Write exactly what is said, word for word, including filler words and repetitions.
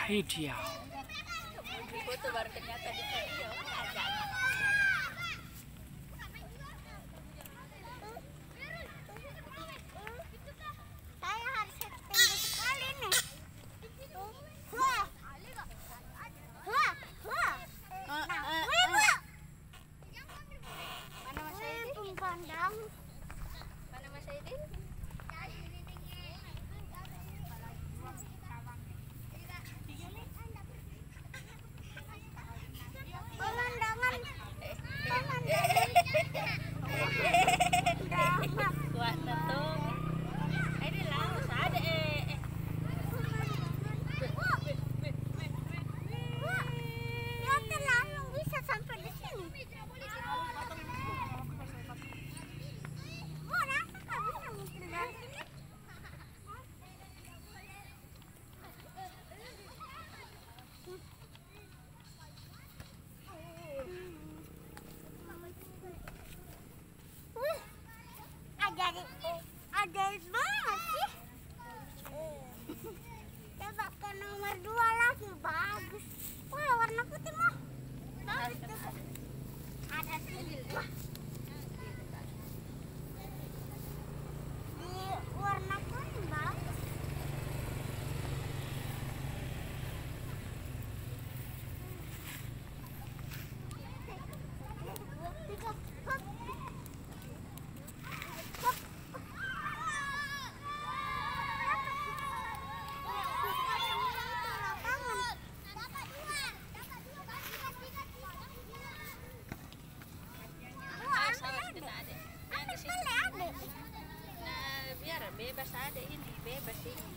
Ideal. Foto baru ternyata di video ada. Saya harus tinggi sekali nih. Wah, wah, wah. Nah, wah. Mana Mas Aidin? Pandang. Mana Mas Aidin? Pemandangan, Kuat na to. Ay, di lang. Masada eh. ya terlalu bisa sampai di sini. Oh, rasa nggak bisa mungkin dari sini. Wih, ajaib, ajaib banget sih. Coba ke nomor dua lagi, bagus. Wah, warna putih mah. Bagus tuh. Ada sini. Wah. Di warna kuning bagus. Tiga, hop. Hop. Nah, biar bebas ada ini, bebas ini.